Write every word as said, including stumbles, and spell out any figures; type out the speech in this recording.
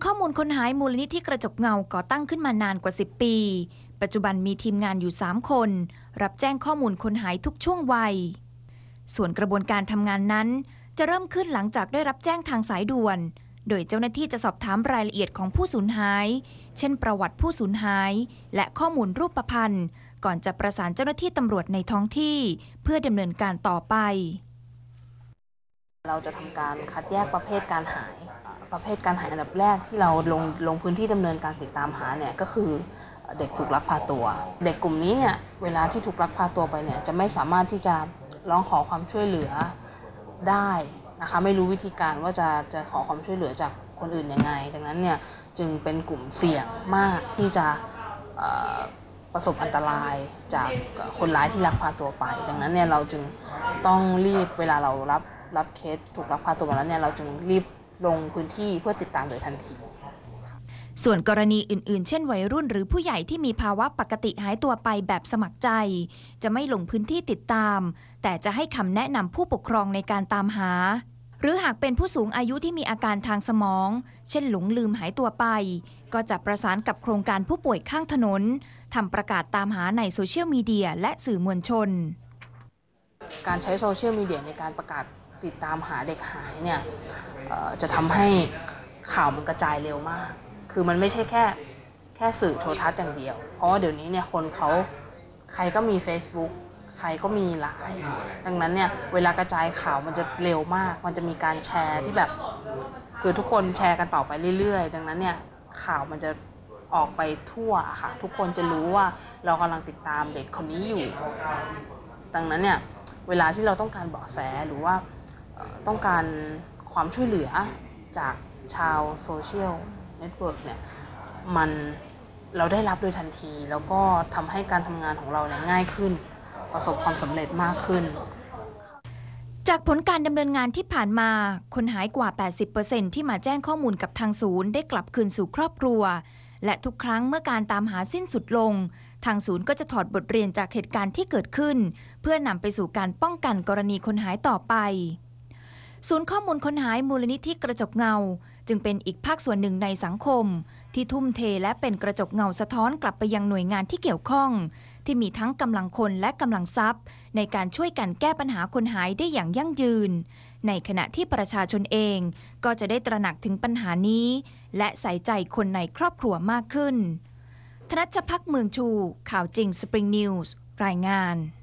ย์ข้อมูลคนหายมูลนิธิกระจกเงาก่อตั้งขึ้นมานานกว่าสิบปีปัจจุบันมีทีมงานอยู่สามคนรับแจ้งข้อมูลคนหายทุกช่วงวัยส่วนกระบวนการทำงานนั้นจะเริ่มขึ้นหลังจากได้รับแจ้งทางสายด่วนโดยเจ้าหน้าที่จะสอบถามรายละเอียดของผู้สูญหายเช่นประวัติผู้สูญหายและข้อมูลรูปพรรณก่อนจะประสานเจ้าหน้าที่ตำรวจในท้องที่เพื่อดำเนินการต่อไปเราจะทำการคัดแยกประเภทการหายประเภทการหายอันดับแรกที่เราลงลงพื้นที่ดำเนินการติดตามหาเนี่ยก็คือเด็กถูกลักพาตัวเด็กกลุ่มนี้เนี่ยเวลาที่ถูกลักพาตัวไปเนี่ยจะไม่สามารถที่จะร้องขอความช่วยเหลือได้นะคะไม่รู้วิธีการว่าจะจะขอความช่วยเหลือจากคนอื่นยังไงดังนั้นเนี่ยจึงเป็นกลุ่มเสี่ยงมากที่จะประสบอันตรายจากคนร้ายที่ลักพาตัวไปดังนั้นเนี่ยเราจึงต้องรีบเวลาเรารับรับเคสถูกลักพาตัวมาแล้วเนี่ยเราจึงรีบลงพื้นที่เพื่อติดตามโดยทันทีส่วนกรณีอื่นๆเช่นวัยรุ่นหรือผู้ใหญ่ที่มีภาวะปกติหายตัวไปแบบสมัครใจจะไม่ลงพื้นที่ติดตามแต่จะให้คำแนะนำผู้ปกครองในการตามหาหรือหากเป็นผู้สูงอายุที่มีอาการทางสมองเช่นหลงลืมหายตัวไปก็จะประสานกับโครงการผู้ป่วยข้างถนนทำประกาศตามหาในโซเชียลมีเดียและสื่อมวลชนการใช้โซเชียลมีเดียในการประกาศติดตามหาเด็กหายเนี่ยจะทำให้ข่าวมันกระจายเร็วมากคือมันไม่ใช่แค่แค่สื่อโทรทัศน์อย่างเดียวเพราะว่าเดี๋ยวนี้เนี่ยคนเขาใครก็มี Facebook ใครก็มีไลน์ดังนั้นเนี่ยเวลากระจายข่าวมันจะเร็วมากมันจะมีการแชร์ที่แบบคือทุกคนแชร์กันต่อไปเรื่อยๆดังนั้นเนี่ยข่าวมันจะออกไปทั่วค่ะทุกคนจะรู้ว่าเรากำลังติดตามเด็กคนนี้อยู่ดังนั้นเนี่ยเวลาที่เราต้องการเบาะแสหรือว่าต้องการความช่วยเหลือจากชาวโซเชียลเน็ตเวิร์กเนี่ยมันเราได้รับโดยทันทีแล้วก็ทำให้การทำงานของเราเนี่ยง่ายขึ้นประสบความสำเร็จมากขึ้นจากผลการดำเนินงานที่ผ่านมาคนหายกว่า แปดสิบเปอร์เซ็นต์ ที่มาแจ้งข้อมูลกับทางศูนย์ได้กลับคืนสู่ครอบครัวและทุกครั้งเมื่อการตามหาสิ้นสุดลงทางศูนย์ก็จะถอดบทเรียนจากเหตุการณ์ที่เกิดขึ้นเพื่อนำไปสู่การป้องกันกรณีคนหายต่อไปศูนย์ข้อมูลคนหายมูลนิธิกระจกเงาจึงเป็นอีกภาคส่วนหนึ่งในสังคมที่ทุ่มเทและเป็นกระจกเงาสะท้อนกลับไปยังหน่วยงานที่เกี่ยวข้องที่มีทั้งกำลังคนและกำลังทรัพย์ในการช่วยกันแก้ปัญหาคนหายได้อย่างยั่งยืนในขณะที่ประชาชนเองก็จะได้ตระหนักถึงปัญหานี้และใส่ใจคนในครอบครัวมากขึ้นธนัชภักเมืองชูข่าวจริง Spring News รายงาน